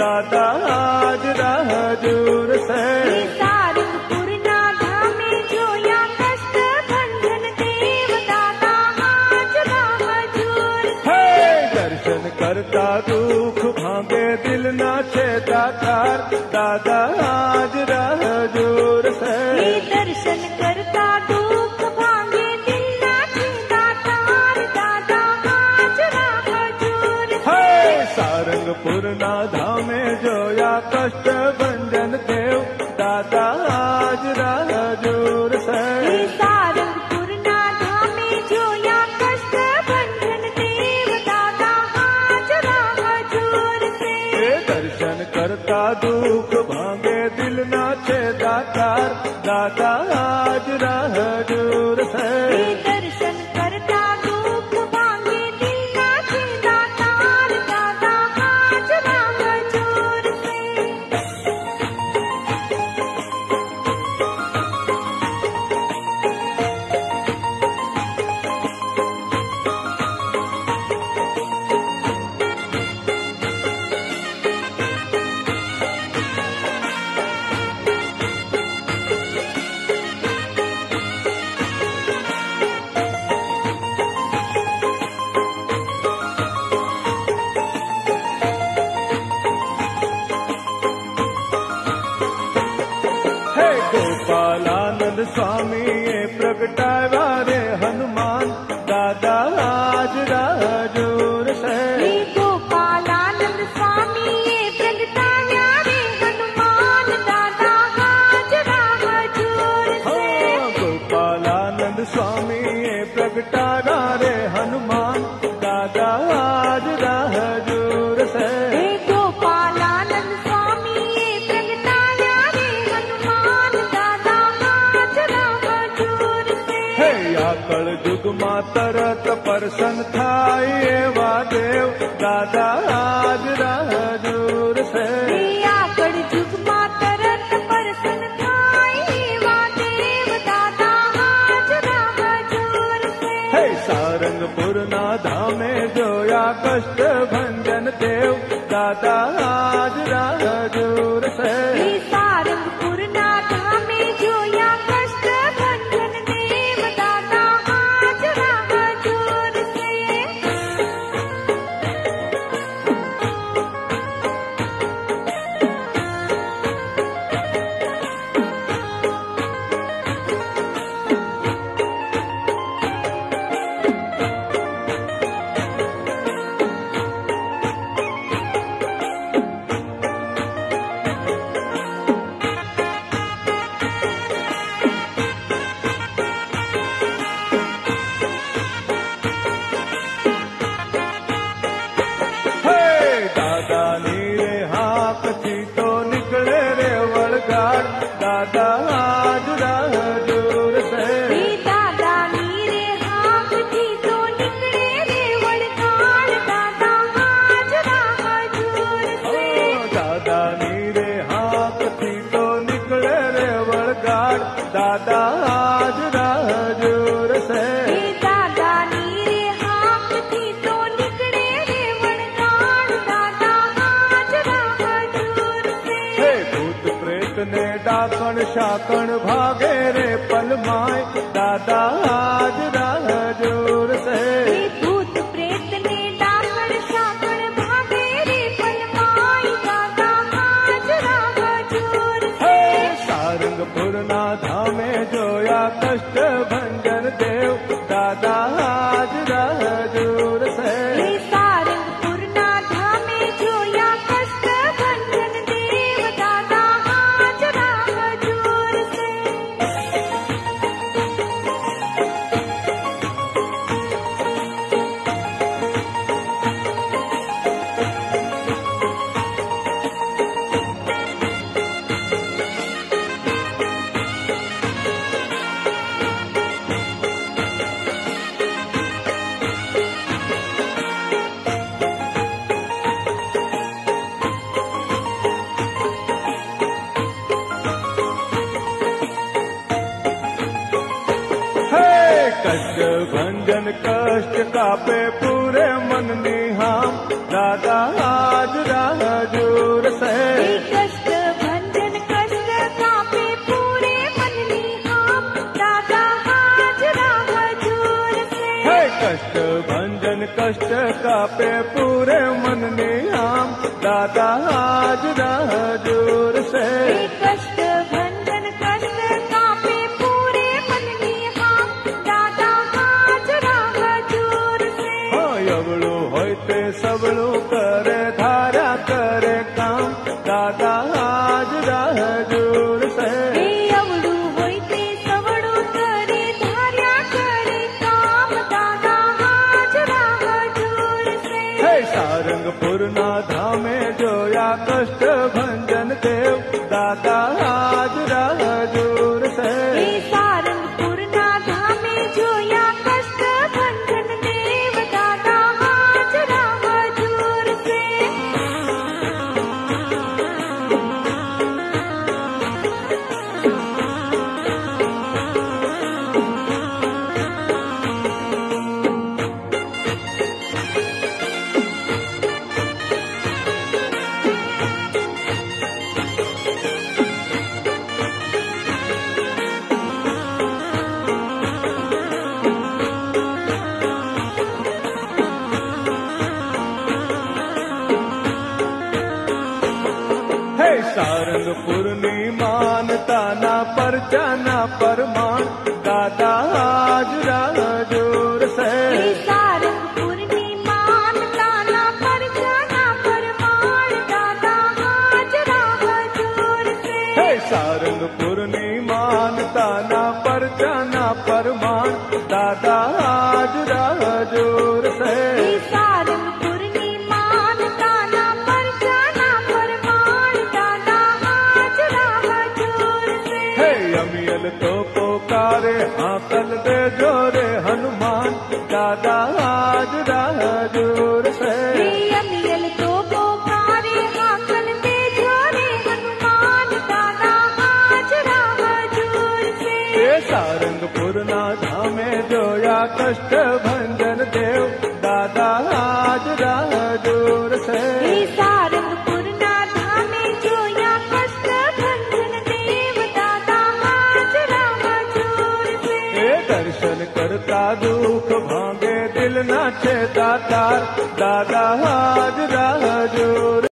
दादा आज राह दूर से। सारंगपुर नाधा में जो या कष्ट भंजन देव दादा आज राह दूर से। दर्शन करता दुख भांगे दिल नाचे दातार दादा आज राह दूर से। दर्शन करता दुख भांगे दिल नाचे दातार दादा आज राह दूर से। सारंगपुर नाधा में जो या कष्ट भंजन देव दादा आज राह दूर से। सारंगपुर नाधा में जो या कष्ट भंजन देव दादा आज राह दूर से। दर्शन करता दुख भांगे दिल नाचे दातार दादा आज राह दूर से। दर्शन करता दुख भांगे दिल नाचे दातार दादा आज राह दूर से। गोपालानंद स्वामी ये प्रगटावा रे हनुमान दादा आज राह दूर से। गोपालानंद स्वामी ये प्रगटाया रे हनुमान दादा आज राह दूर से। गोपालानंद स्वामी ये प्रगटावा रे हनुमान दादा आज राह दूर से। गोपालानंद स्वामी ये प्रगटाया रे हनुमान दादा आज राह दूर से। कल युग मा तरत परसन थाई एवा देव दादा आज राह दूर से। कल युग मा तरत परसन थाई एवा देव दादा आज राह दूर से। सारंगपुर नाधा में जो या कष्ट भंजन देव दादा आज राह दूर से। सारंगपुर नाधा में जो या कष्ट भंजन देव दादा आज राह दूर से। दादा नीरे हाथ थी तो निकले रे वड़गाड़ दादा आज राह दूर से। दादा नीरे हाथ थी तो निकले रे वड़गाड़ दादा आज राह दूर से। दादा नीरे हाथ थी तो निकले रे वड़गाड़ दादा आज राह दूर से। दादा नीरे हाथ थी तो निकले रे वड़गाड़ दादा आज राह दूर से। भूत प्रेत ने डाकण शाकण भागे रे पलमाए दादा आज राह दूर से। भूत प्रेत ने डाकण शाकण भागे रे पलमाई दादा आज राह दूर से। सारंगपुर नाधा में जो या कष्ट भंजन देव दादा आज राह दूर से। सारंगपुर नाधा में जो या कष्ट भंजन देव दादा आज राह दूर से। कष्ट भंजन कष्ट कापे पूरे मन निहाम दादा आज राह दूर कष्ट कापे पूरे मन ने आम दादा हाजरा हजूर से कष्ट भंजन कष्ट कापे पूरे मन ने हम दादा हाजरा हजूर से एवड़ू होय ते सबड़ू करे धारा करे काम दादा हाजरा हजूर से अवड़ू होय ते सवड़ू करे धार्या करे काम दादा हाजरा हजूर से सारंगपुर ना धामे जोया कष्ट भंजन देव दादा हाजरा हजूर से सारंगपुर ना धामे जोया कष्ट भंजन देव दादा हाजरा हजूर से सारंगपुर नी मानता ना परचा ना परमाण दादा हाजरा हजूर से सारंगपुर नी मानता ना परचा ना परमाण दादा हाजरा हजूर से सारंगपुर नी मानता ना परचा ना परमाण दादा हाजरा हजूर से सारंगपुर नी मानता ना परचा ना परमाण दादा हाजरा हजूर से अमियल तो पोकारे आकल दे जोरे हनुमान दादा हाजरा हजूर से अमियल तो पोकारे हाकल दे जोरे हनुमान दादा हाजरा हजूर से सारंगपुर ना धामे जोया कष्ट भंजन देव दादा हाजरा हजूर से सारंगपुर ना धामे जोया कष्ट भंजन देव दादा हाजरा हजूर से दर्शन करता दुख भांगे दिल ना छे दातार दादा हाजरा